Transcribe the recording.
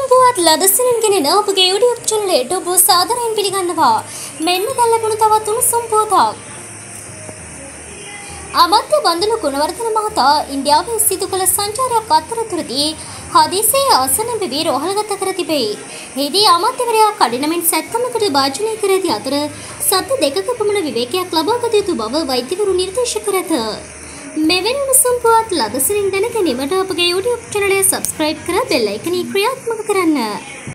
උණුසුම් පුවත් ලදසිනින් ගෙනෙන ඔබගේ YouTube channel එකට ඔබ සාදරයෙන් පිළිගන්නවා. මෙන්න දැන් ලැබුණු තවත් උණුසුම් පුවතක්. අමාත්‍ය බන්දුලු ගුණවර්ධන මහතා ඉන්දියාවේ සිදු කළ සංචාරයක් අතරතුරදී හදිසියේ ආසන බිවි රෝහලගත කර තිබේ. එහිදී අමාත්‍යවරයා කඩිනමින් සැත්කමකට භාජනය කර ඇති අතර සති දෙකක පමණ විවේකයක් ලබා ගත යුතු බව වෛද්‍යවරු නිර්දේශ කර ඇත. මෙවැනි උණුසුම් පුවත් ලදසිනින් දැන ගැනීමට අපගේ YouTube channel එක subscribe කර bell icon ක්‍රියාත්මක කරන්න.